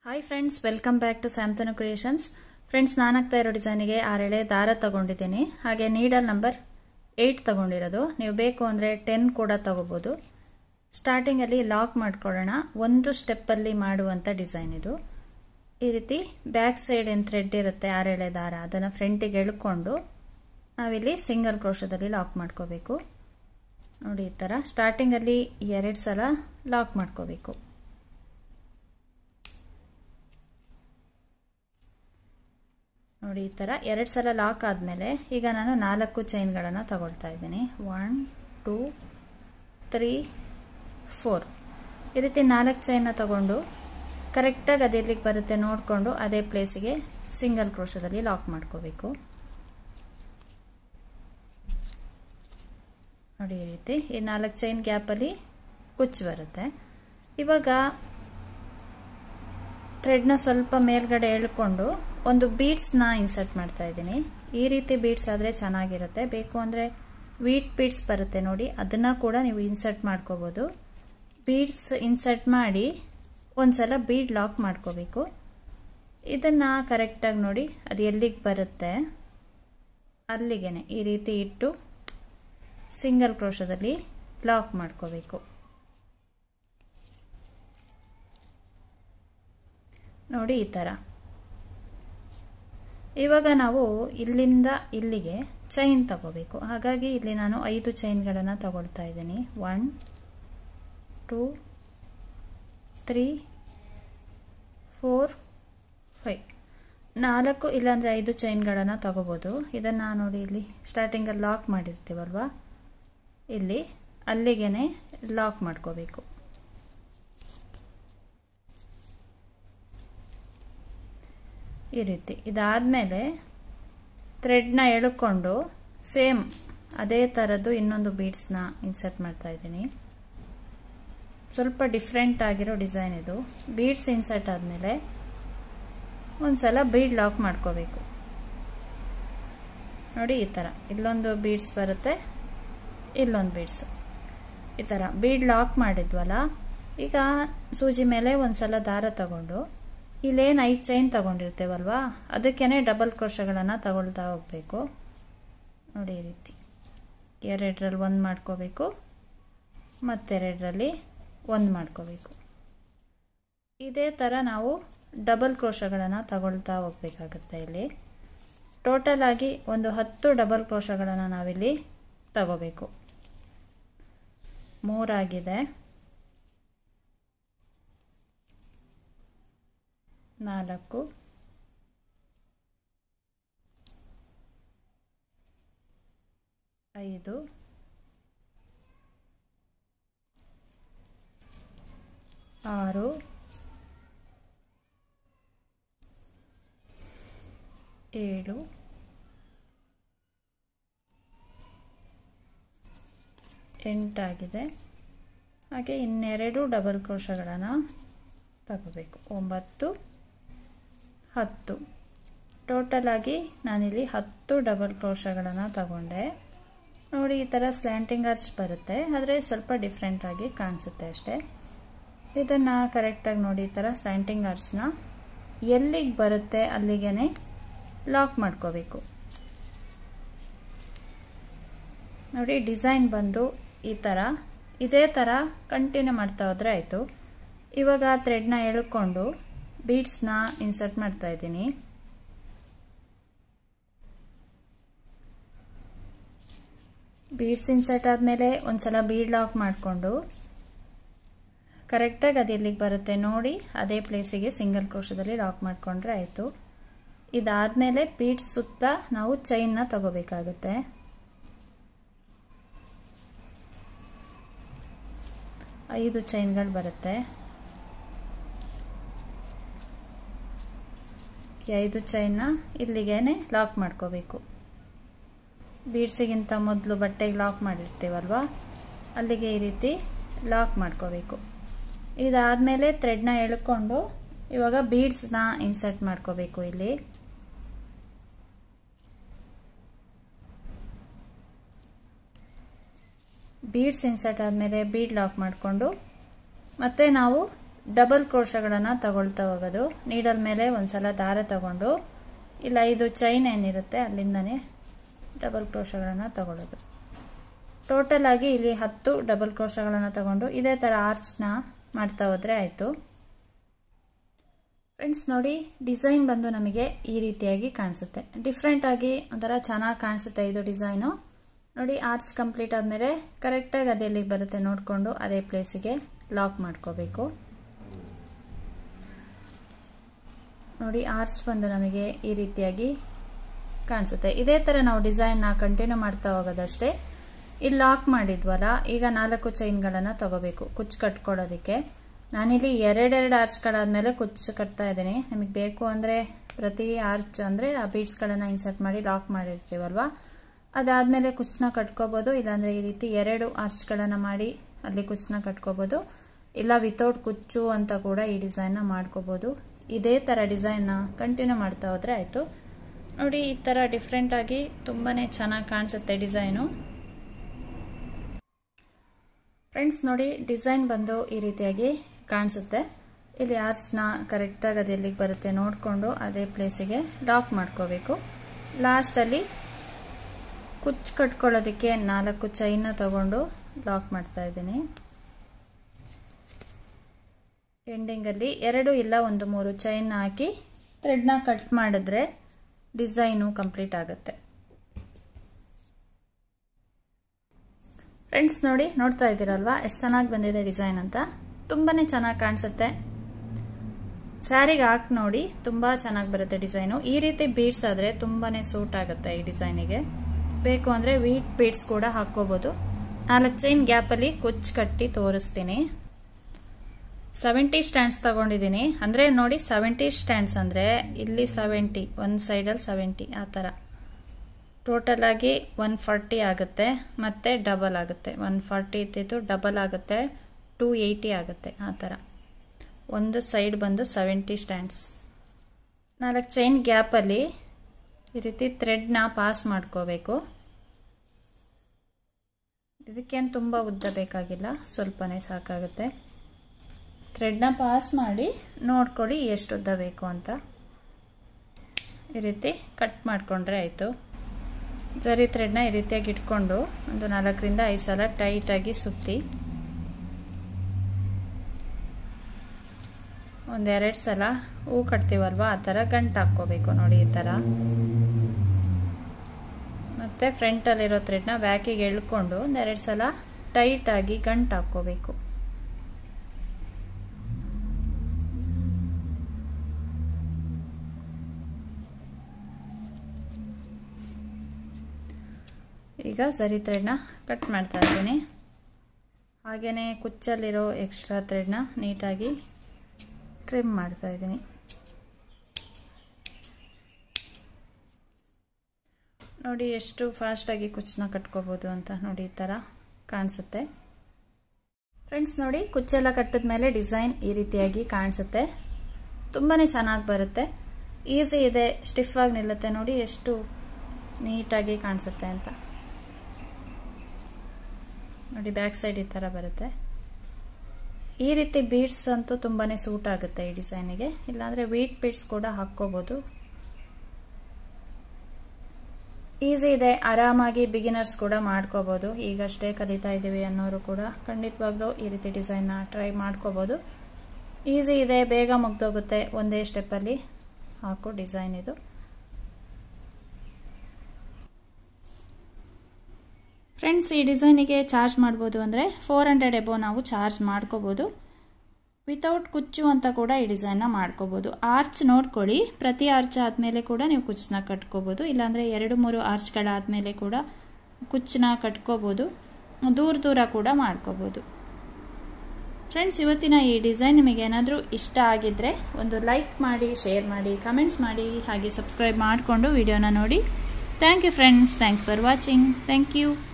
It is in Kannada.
Hi friends, welcome back to Samtanu creations. Friends, ನಾನಾಗ್ತಾ ಇರೋ ಡಿಸೈನಿಗೆ 6 ಎಳೆ ದಾರ ತಗೊಂಡಿದ್ದೀನಿ. ಹಾಗೆ ನೀಡಲ್ ನಂಬರ್ 8 ತಗೊಂಡಿರೋದು. ನೀವು ಬೇಕು ಅಂದರೆ 10 ಕೂಡ ತಗೋಬೋದು. ಸ್ಟಾರ್ಟಿಂಗಲ್ಲಿ ಲಾಕ್ ಮಾಡ್ಕೊಳ್ಳೋಣ. ಒಂದು ಸ್ಟೆಪ್ಪಲ್ಲಿ ಮಾಡುವಂಥ ಡಿಸೈನ್ ಇದು. ಈ ರೀತಿ ಬ್ಯಾಕ್ ಸೈಡ್ ಏನು ಥ್ರೆಡ್ ಇರುತ್ತೆ 6 ಎಳೆ ದಾರ, ಅದನ್ನು ಫ್ರಂಟಿಗೆ ಎಳ್ಕೊಂಡು ನಾವಿಲ್ಲಿ ಸಿಂಗಲ್ ಕ್ರೋಶದಲ್ಲಿ ಲಾಕ್ ಮಾಡ್ಕೋಬೇಕು. ನೋಡಿ, ಈ ಥರ ಸ್ಟಾರ್ಟಿಂಗಲ್ಲಿ 2 ಸಲ ಲಾಕ್ ಮಾಡ್ಕೋಬೇಕು. ನೋಡಿ, ಈ ಥರ 2 ಸಲ ಲಾಕ್ ಆದಮೇಲೆ ಈಗ ನಾನು 4 ಚೈನ್ಗಳನ್ನು ತಗೊಳ್ತಾ ಇದ್ದೀನಿ. 1 2 3 4 ಈ ರೀತಿ 4 ಚೈನ್ನ ತಗೊಂಡು ಕರೆಕ್ಟಾಗಿ ಅದು ಎಲ್ಲಿಗೆ ಬರುತ್ತೆ ನೋಡಿಕೊಂಡು ಅದೇ ಪ್ಲೇಸಿಗೆ ಸಿಂಗಲ್ ಕ್ರೋಶದಲ್ಲಿ ಲಾಕ್ ಮಾಡ್ಕೋಬೇಕು. ನೋಡಿ, ಈ ರೀತಿ ಈ 4 ಚೈನ್ ಗ್ಯಾಪಲ್ಲಿ ಕುಚ್ಚು ಬರುತ್ತೆ. ಇವಾಗ ಥ್ರೆಡ್ನ ಸ್ವಲ್ಪ ಮೇಲ್ಗಡೆ ಎಳ್ಕೊಂಡು ಒಂದು ಬೀಡ್ಸ್ನ ಇನ್ಸರ್ಟ್ ಮಾಡ್ತಾ ಇದ್ದೀನಿ. ಈ ರೀತಿ ಬೀಡ್ಸ್ ಆದರೆ ಚೆನ್ನಾಗಿರುತ್ತೆ. ಬೇಕು ಅಂದರೆ ವೀಟ್ ಬೀಡ್ಸ್ ಬರುತ್ತೆ ನೋಡಿ, ಅದನ್ನು ಕೂಡ ನೀವು ಇನ್ಸರ್ಟ್ ಮಾಡ್ಕೋಬೋದು. ಬೀಡ್ಸ್ ಇನ್ಸರ್ಟ್ ಮಾಡಿ ಒಂದ್ಸಲ ಬೀಡ್ ಲಾಕ್ ಮಾಡ್ಕೋಬೇಕು. ಇದನ್ನು ಕರೆಕ್ಟಾಗಿ ನೋಡಿ ಅದು ಎಲ್ಲಿಗೆ ಬರುತ್ತೆ ಅಲ್ಲಿಗೆ ಈ ರೀತಿ ಇಟ್ಟು ಸಿಂಗಲ್ ಕ್ರೋಶದಲ್ಲಿ ಲಾಕ್ ಮಾಡ್ಕೋಬೇಕು. ನೋಡಿ, ಈ ಥರ. ಇವಾಗ ನಾವು ಇಲ್ಲಿಂದ ಇಲ್ಲಿಗೆ ಚೈನ್ ತಗೋಬೇಕು. ಹಾಗಾಗಿ ಇಲ್ಲಿ ನಾನು 5 ಚೈನ್ಗಳನ್ನು ತಗೊಳ್ತಾ ಇದ್ದೀನಿ. 1 2 3 4 5 4 ಇಲ್ಲಾಂದರೆ 5 ಚೈನ್ಗಳನ್ನು ತಗೋಬೋದು. ಇದನ್ನು ನೋಡಿ, ಇಲ್ಲಿ ಸ್ಟಾರ್ಟಿಂಗಲ್ಲಿ ಲಾಕ್ ಮಾಡಿರ್ತೀವಲ್ವ, ಇಲ್ಲಿ ಅಲ್ಲಿಗೆ ಲಾಕ್ ಮಾಡ್ಕೋಬೇಕು. ಈ ರೀತಿ ಇದಾದಮೇಲೆ ಥ್ರೆಡ್ನ ಎಳ್ಕೊಂಡು ಸೇಮ್ ಅದೇ ಥರದ್ದು ಇನ್ನೊಂದು ಬೀಡ್ಸ್ನ ಇನ್ಸರ್ಟ್ ಮಾಡ್ತಾ ಇದ್ದೀನಿ. ಸ್ವಲ್ಪ ಡಿಫ್ರೆಂಟ್ ಆಗಿರೋ ಡಿಸೈನ್ ಇದು. ಬೀಡ್ಸ್ ಇನ್ಸರ್ಟ್ ಆದಮೇಲೆ ಒಂದ್ಸಲ ಬೀಡ್ ಲಾಕ್ ಮಾಡ್ಕೋಬೇಕು. ನೋಡಿ, ಈ ಥರ ಇಲ್ಲೊಂದು ಬೀಡ್ಸ್ ಬರುತ್ತೆ, ಇಲ್ಲೊಂದು ಬೀಡ್ಸು. ಈ ಥರ ಬೀಡ್ ಲಾಕ್ ಮಾಡಿದ್ವಲ್ಲ, ಈಗ ಸೂಜಿ ಮೇಲೆ ಒಂದ್ಸಲ ದಾರ ತಗೊಂಡು ಇಲ್ಲೇನು 5 ಚೈನ್ ತಗೊಂಡಿರ್ತೇವಲ್ವಾ, ಅದಕ್ಕೇ ಡಬಲ್ ಕ್ರೋಶಗಳನ್ನು ತಗೊಳ್ತಾ ಹೋಗಬೇಕು. ನೋಡಿ, ಈ ರೀತಿ 2ರಲ್ಲಿ 1 ಮಾಡ್ಕೋಬೇಕು, ಮತ್ತೆರಡರಲ್ಲಿ 1 ಮಾಡ್ಕೋಬೇಕು. ಇದೇ ಥರ ನಾವು ಡಬಲ್ ಕ್ರೋಶಗಳನ್ನು ತಗೊಳ್ತಾ ಹೋಗ್ಬೇಕಾಗುತ್ತೆ. ಇಲ್ಲಿ ಟೋಟಲ್ ಆಗಿ ಒಂದು 10 ಡಬಲ್ ಕ್ರೋಶಗಳನ್ನು ನಾವಿಲ್ಲಿ ತಗೋಬೇಕು. 3 ಆಗಿದೆ, 4 5 6 7 8 ಆಗಿದೆ. ಹಾಗೆ ಇನ್ನೆರಡು ಡಬಲ್ ಕ್ರೋಶಗಳನ್ನು ತಗೋಬೇಕು. 9 10 ಟೋಟಲ್ ಆಗಿ ನಾನಿಲ್ಲಿ 10 ಡಬಲ್ ಕ್ರೋಶಗಳನ್ನು ತಗೊಂಡೆ. ನೋಡಿ, ಈ ಥರ ಸ್ಲ್ಯಾಂಟಿಂಗ್ ಆರ್ಚ್ ಬರುತ್ತೆ, ಆದರೆ ಸ್ವಲ್ಪ ಡಿಫ್ರೆಂಟ್ ಆಗಿ ಕಾಣಿಸುತ್ತೆ ಅಷ್ಟೇ. ಇದನ್ನು ಕರೆಕ್ಟಾಗಿ ನೋಡಿ, ಈ ಥರ ಸ್ಲ್ಯಾಂಟಿಂಗ್ ಆರ್ಚ್ನ ಎಲ್ಲಿಗೆ ಬರುತ್ತೆ ಅಲ್ಲಿಗೆ ಲಾಕ್ ಮಾಡ್ಕೋಬೇಕು. ನೋಡಿ, ಡಿಸೈನ್ ಬಂದು ಈ ಥರ ಇದೇ ಥರ ಕಂಟಿನ್ಯೂ ಮಾಡ್ತಾ ಹೋದರೆ ಆಯಿತು. ಇವಾಗ ಥ್ರೆಡ್ನ ಎಳ್ಕೊಂಡು ಬೀಡ್ಸ್ನ ಇನ್ಸರ್ಟ್ ಮಾಡ್ತಾ ಇದ್ದೀನಿ. ಬೀಡ್ಸ್ ಇನ್ಸರ್ಟ್ ಆದಮೇಲೆ ಒಂದ್ಸಲ ಬೀಡ್ ಲಾಕ್ ಮಾಡಿಕೊಂಡು ಕರೆಕ್ಟಾಗಿ ಅದು ಎಲ್ಲಿಗೆ ಬರುತ್ತೆ ನೋಡಿ ಅದೇ ಪ್ಲೇಸಿಗೆ ಸಿಂಗಲ್ ಕ್ರೋಶದಲ್ಲಿ ಲಾಕ್ ಮಾಡಿಕೊಂಡ್ರೆ ಆಯಿತು. ಇದಾದಮೇಲೆ ಬೀಡ್ಸ್ ಸುತ್ತ ನಾವು ಚೈನ್ನ ತಗೋಬೇಕಾಗುತ್ತೆ. ಐದು ಚೈನ್ಗಳು ಬರುತ್ತೆ. ಈ 5 ಚೈನ್ನ ಇಲ್ಲಿಗೇನೆ ಲಾಕ್ ಮಾಡ್ಕೋಬೇಕು. ಬೀಡ್ಸಿಗಿಂತ ಮೊದಲು ಬಟ್ಟೆಗೆ ಲಾಕ್ ಮಾಡಿರ್ತೀವಲ್ವ, ಅಲ್ಲಿಗೆ ಈ ರೀತಿ ಲಾಕ್ ಮಾಡ್ಕೋಬೇಕು. ಇದಾದಮೇಲೆ ಥ್ರೆಡ್ನ ಎಳ್ಕೊಂಡು ಇವಾಗ ಬೀಡ್ಸ್ನ ಇನ್ಸರ್ಟ್ ಮಾಡ್ಕೋಬೇಕು. ಇಲ್ಲಿ ಬೀಡ್ಸ್ ಇನ್ಸರ್ಟ್ ಆದಮೇಲೆ ಬೀಡ್ ಲಾಕ್ ಮಾಡಿಕೊಂಡು ಮತ್ತೆ ನಾವು ಡಬಲ್ ಕ್ರೋಶಗಳನ್ನು ತಗೊಳ್ತಾ ಹೋಗೋದು. ನೀಡಲ್ ಮೇಲೆ ಒಂದ್ಸಲ ದಾರ ತಗೊಂಡು ಇಲ್ಲ ಇದು ಚೈನ್ ಏನಿರುತ್ತೆ ಅಲ್ಲಿಂದನೇ ಡಬಲ್ ಕ್ರೋಶಗಳನ್ನು ತಗೊಳ್ಳೋದು. ಟೋಟಲ್ ಆಗಿ ಇಲ್ಲಿ 10 ಡಬಲ್ ಕ್ರೋಶಗಳನ್ನು ತಗೊಂಡು ಇದೇ ಥರ ಆರ್ಚ್ನ ಮಾಡ್ತಾ ಹೋದರೆ ಆಯಿತು. ಫ್ರೆಂಡ್ಸ್ ನೋಡಿ, ಡಿಸೈನ್ ಬಂದು ನಮಗೆ ಈ ರೀತಿಯಾಗಿ ಕಾಣಿಸುತ್ತೆ. ಡಿಫ್ರೆಂಟಾಗಿ ಒಂಥರ ಚೆನ್ನಾಗಿ ಕಾಣಿಸುತ್ತೆ ಇದು ಡಿಸೈನು. ನೋಡಿ, ಆರ್ಚ್ ಕಂಪ್ಲೀಟ್ ಆದಮೇಲೆ ಕರೆಕ್ಟಾಗಿ ಅದು ಎಲ್ಲಿಗೆ ಬರುತ್ತೆ ನೋಡಿಕೊಂಡು ಅದೇ ಪ್ಲೇಸಿಗೆ ಲಾಕ್ ಮಾಡ್ಕೋಬೇಕು. ನೋಡಿ, ಆರ್ಚ್ ಬಂದು ನಮಗೆ ಈ ರೀತಿಯಾಗಿ ಕಾಣಿಸುತ್ತೆ. ಇದೇ ಥರ ನಾವು ಡಿಸೈನ್ನ ಕಂಟಿನ್ಯೂ ಮಾಡ್ತಾ ಹೋಗೋದಷ್ಟೇ. ಇಲ್ಲಿ ಲಾಕ್ ಮಾಡಿದ್ವಲ್ಲ, ಈಗ 4 ಚೈನ್ಗಳನ್ನು ತಗೋಬೇಕು ಕುಚ್ಚು ಕಟ್ಕೊಳ್ಳೋದಕ್ಕೆ. ನಾನಿಲ್ಲಿ 2 ಆರ್ಚ್ಗಳಾದಮೇಲೆ ಕುಚ್ಚು ಕಟ್ತಾ ಇದ್ದೀನಿ. ನಿಮಗೆ ಬೇಕು ಅಂದರೆ ಪ್ರತಿ ಆರ್ಚ್ ಅಂದರೆ ಆ ಬೀಡ್ಸ್ಗಳನ್ನು ಇನ್ಸರ್ಟ್ ಮಾಡಿ ಲಾಕ್ ಮಾಡಿರ್ತೀವಲ್ವ, ಅದಾದಮೇಲೆ ಕುಚ್ಚನ್ನ ಕಟ್ಕೋಬೋದು. ಇಲ್ಲಾಂದರೆ ಈ ರೀತಿ 2 ಆರ್ಚ್ಗಳನ್ನು ಮಾಡಿ ಅಲ್ಲಿ ಕುಚ್ಚನ್ನ ಕಟ್ಕೋಬೋದು. ಇಲ್ಲ ವಿತೌಟ್ ಕುಚ್ಚು ಅಂತ ಕೂಡ ಈ ಡಿಸೈನ್ನ ಮಾಡ್ಕೋಬೋದು. ಇದೇ ಥರ ಡಿಸೈನ್ನ ಕಂಟಿನ್ಯೂ ಮಾಡ್ತಾ ಹೋದರೆ ಆಯಿತು. ನೋಡಿ, ಈ ಥರ ಡಿಫ್ರೆಂಟಾಗಿ ತುಂಬಾ ಚೆನ್ನಾಗಿ ಕಾಣಿಸುತ್ತೆ ಡಿಸೈನು. ಫ್ರೆಂಡ್ಸ್ ನೋಡಿ, ಡಿಸೈನ್ ಬಂದು ಈ ರೀತಿಯಾಗಿ ಕಾಣಿಸುತ್ತೆ. ಇಲ್ಲಿ ಆರ್ಚ್ನ ಕರೆಕ್ಟಾಗಿ ಅದು ಎಲ್ಲಿಗೆ ಬರುತ್ತೆ ನೋಡಿಕೊಂಡು ಅದೇ ಪ್ಲೇಸಿಗೆ ಲಾಕ್ ಮಾಡ್ಕೋಬೇಕು. ಲಾಸ್ಟಲ್ಲಿ ಕುಚ್ಚು ಕಟ್ಕೊಳ್ಳೋದಕ್ಕೆ 4 ಚೈನ್ನ ತಗೊಂಡು ಲಾಕ್ ಮಾಡ್ತಾ ಇದ್ದೀನಿ. ಎಂಡಿಂಗಲ್ಲಿ 2 ಇಲ್ಲ 3 ಚೈನ್ ಹಾಕಿ ಥ್ರೆಡ್ನ ಕಟ್ ಮಾಡಿದ್ರೆ ಡಿಸೈನು ಕಂಪ್ಲೀಟ್ ಆಗುತ್ತೆ. ಫ್ರೆಂಡ್ಸ್ ನೋಡಿ, ನೋಡ್ತಾ ಇದ್ದೀರಲ್ವಾ ಎಷ್ಟು ಚೆನ್ನಾಗಿ ಬಂದಿದೆ ಡಿಸೈನ್ ಅಂತ. ತುಂಬಾ ಚೆನ್ನಾಗಿ ಕಾಣಿಸುತ್ತೆ. ಸ್ಯಾರಿಗೆ ಹಾಕಿ ನೋಡಿ, ತುಂಬ ಚೆನ್ನಾಗಿ ಬರುತ್ತೆ ಡಿಸೈನು. ಈ ರೀತಿ ಬೀಡ್ಸ್ ಆದರೆ ತುಂಬಾ ಸೂಟ್ ಆಗುತ್ತೆ ಈ ಡಿಸೈನಿಗೆ. ಬೇಕು ಅಂದರೆ ವೀಟ್ ಬೀಡ್ಸ್ ಕೂಡ ಹಾಕ್ಕೋಬೋದು. 4 ಚೈನ್ ಗ್ಯಾಪಲ್ಲಿ ಕುಚ್ಚು ಕಟ್ಟಿ ತೋರಿಸ್ತೀನಿ. 70 ಸ್ಟ್ಯಾಂಡ್ಸ್ ತಗೊಂಡಿದ್ದೀನಿ. ಅಂದರೆ ನೋಡಿ, 70 ಸ್ಟ್ಯಾಂಡ್ಸ್ ಅಂದರೆ ಇಲ್ಲಿ 70, ಒಂದು ಸೈಡಲ್ಲಿ 70, ಆ ಥರ ಟೋಟಲ್ ಆಗಿ 140 ಆಗುತ್ತೆ. ಮತ್ತು ಡಬಲ್ ಆಗುತ್ತೆ. 140 ಇದ್ದಿದ್ದು ಡಬಲ್ ಆಗುತ್ತೆ 280 ಆಗುತ್ತೆ. ಆ ಥರ ಒಂದು ಸೈಡ್ ಬಂದು 70 ಸ್ಟ್ಯಾಂಡ್ಸ್. 4 ಚೈನ್ ಗ್ಯಾಪಲ್ಲಿ ಈ ರೀತಿ ಥ್ರೆಡ್ನ ಪಾಸ್ ಮಾಡ್ಕೋಬೇಕು. ಇದಕ್ಕೇನು ತುಂಬ ಉದ್ದ ಬೇಕಾಗಿಲ್ಲ, ಸ್ವಲ್ಪನೇ ಸಾಕಾಗುತ್ತೆ. ಥ್ರೆಡ್ನ ಪಾಸ್ ಮಾಡಿ ನೋಡ್ಕೊಳ್ಳಿ ಎಷ್ಟು ಉದ್ದ ಬೇಕು ಅಂತ. ಈ ರೀತಿ ಕಟ್ ಮಾಡಿಕೊಂಡ್ರೆ ಆಯಿತು. ಜರಿ ಥ್ರೆಡ್ನ ಈ ರೀತಿಯಾಗಿ ಇಟ್ಕೊಂಡು ಒಂದು 4 ರಿಂದ 5 ಸಲ ಟೈಟಾಗಿ ಸುತ್ತಿ, ಒಂದು 2 ಸಲ ಹೂ ಕಟ್ತೀವಲ್ವ ಆ ಥರ ಗಂಟು ಹಾಕ್ಕೋಬೇಕು. ನೋಡಿ, ಈ ಥರ. ಮತ್ತು ಫ್ರಂಟಲ್ಲಿರೋ ಥ್ರೆಡ್ನ ಬ್ಯಾಕಿಗೆ ಎಳ್ಕೊಂಡು ಒಂದು 2 ಸಲ ಟೈಟಾಗಿ ಗಂಟು ಹಾಕ್ಕೋಬೇಕು. ಈಗ ಸರಿ ಥ್ರೆಡ್ನ ಕಟ್ ಮಾಡ್ತಾ ಇದ್ದೀನಿ. ಹಾಗೆಯೇ ಕುಚ್ಚಲ್ಲಿರೋ ಎಕ್ಸ್ಟ್ರಾ ಥ್ರೆಡ್ನ ನೀಟಾಗಿ ಟ್ರಿಮ್ ಮಾಡ್ತಾ ಇದ್ದೀನಿ. ನೋಡಿ ಎಷ್ಟು ಫಾಸ್ಟಾಗಿ ಕುಚ್ಚನ್ನ ಕಟ್ಕೋಬೋದು ಅಂತ. ನೋಡಿ, ಈ ಥರ ಕಾಣಿಸುತ್ತೆ. ಫ್ರೆಂಡ್ಸ್ ನೋಡಿ, ಕುಚ್ಚೆಲ್ಲ ಕಟ್ಟಿದ ಮೇಲೆ ಡಿಸೈನ್ ಈ ರೀತಿಯಾಗಿ ಕಾಣಿಸುತ್ತೆ. ತುಂಬಾ ಚೆನ್ನಾಗಿ ಬರುತ್ತೆ. ಈಸಿ ಇದೆ, ಸ್ಟಿಫ್ ಆಗಿ ನಿಲ್ಲುತ್ತೆ. ನೋಡಿ ಎಷ್ಟು ನೀಟಾಗಿ ಕಾಣಿಸುತ್ತೆ ಅಂತ. ನೋಡಿ, ಬ್ಯಾಕ್ ಸೈಡ್ ಈ ಥರ ಬರುತ್ತೆ. ಈ ರೀತಿ ಬೀಡ್ಸ್ ಅಂತೂ ತುಂಬಾ ಸೂಟ್ ಆಗುತ್ತೆ ಈ ಡಿಸೈನಿಗೆ. ಇಲ್ಲಾಂದರೆ ವೀಟ್ ಬೀಡ್ಸ್ ಕೂಡ ಹಾಕ್ಕೋಬೋದು. ಈಸಿ ಇದೆ, ಆರಾಮಾಗಿ ಬಿಗಿನರ್ಸ್ ಕೂಡ ಮಾಡ್ಕೋಬೋದು. ಈಗಷ್ಟೇ ಕಲಿತಾ ಇದ್ದೀವಿ ಅನ್ನೋರು ಕೂಡ ಖಂಡಿತವಾಗ್ಲೂ ಈ ರೀತಿ ಡಿಸೈನ್ನ ಟ್ರೈ ಮಾಡ್ಕೋಬೋದು. ಈಸಿ ಇದೆ, ಬೇಗ ಮುಗ್ದೋಗುತ್ತೆ. ಒಂದೇ ಸ್ಟೆಪ್ಪಲ್ಲಿ ಹಾಕೋ ಡಿಸೈನ್ ಇದು. ಫ್ರೆಂಡ್ಸ್, ಈ ಡಿಸೈನಿಗೆ ಚಾರ್ಜ್ ಮಾಡ್ಬೋದು ಅಂದರೆ 400 ಎಬೋ ನಾವು ಚಾರ್ಜ್ ಮಾಡ್ಕೋಬೋದು. ವಿತೌಟ್ ಕುಚ್ಚು ಅಂತ ಕೂಡ ಈ ಡಿಸೈನ್ನ ಮಾಡ್ಕೋಬೋದು. ಆರ್ಚ್ ನೋಡ್ಕೊಳ್ಳಿ, ಪ್ರತಿ ಆರ್ಚ್ ಆದಮೇಲೆ ಕೂಡ ನೀವು ಕುಚ್ಚನ್ನ ಕಟ್ಕೋಬೋದು. ಇಲ್ಲಾಂದರೆ 2-3 ಆರ್ಚ್ಗಳಾದಮೇಲೆ ಕೂಡ ಕುಚ್ಚನ್ನ ಕಟ್ಕೋಬೋದು. ದೂರ ಕೂಡ ಮಾಡ್ಕೋಬೋದು. ಫ್ರೆಂಡ್ಸ್, ಇವತ್ತಿನ ಈ ಡಿಸೈನ್ ನಿಮಗೆ ಏನಾದರೂ ಇಷ್ಟ ಆಗಿದ್ದರೆ ಒಂದು ಲೈಕ್ ಮಾಡಿ, ಶೇರ್ ಮಾಡಿ, ಕಮೆಂಟ್ಸ್ ಮಾಡಿ, ಹಾಗೆ ಸಬ್ಸ್ಕ್ರೈಬ್ ಮಾಡಿಕೊಂಡು ವಿಡಿಯೋನ ನೋಡಿ. Thank you friends. Thanks for watching. Thank you.